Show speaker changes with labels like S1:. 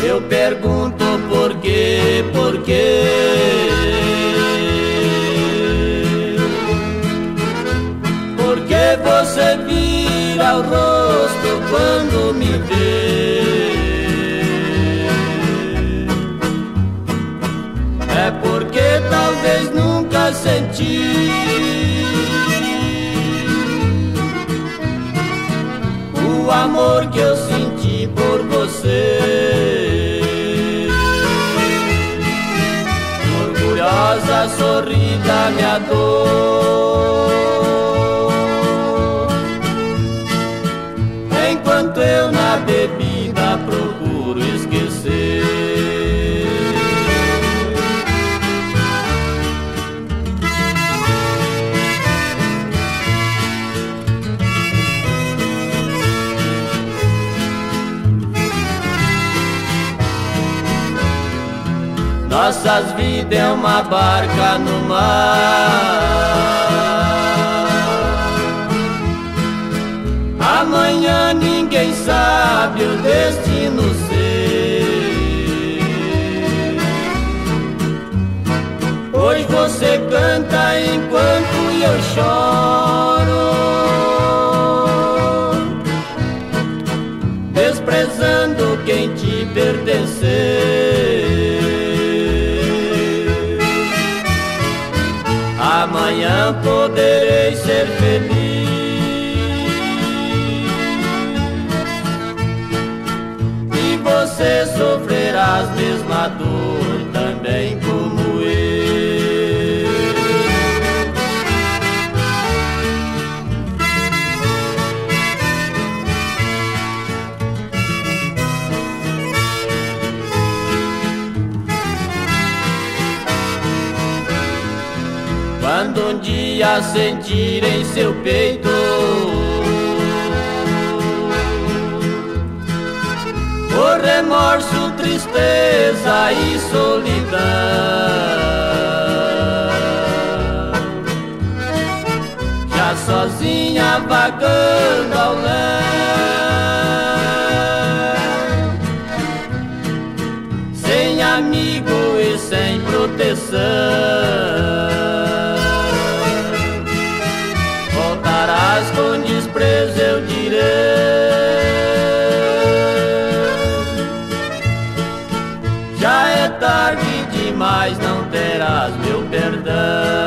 S1: Eu pergunto por quê, por quê? Por que você vira o rosto quando me vê? É porque talvez nunca senti o amor que eu senti por você. Orgulhosa, sorrida minha dor, enquanto eu na bebida procuro esquecer. Nossas vidas é uma barca no mar. Amanhã ninguém sabe o destino ser. Hoje você canta enquanto eu choro, desprezando quem te pertencer. Amanhã poderei ser feliz e você sofrerá as mesmas dores também como eu. Quando um dia sentir em seu peito o remorso, tristeza e solidão, já sozinha vagando ao léu, sem amigo e sem proteção, com desprezo eu direi: já é tarde demais, não terás meu perdão.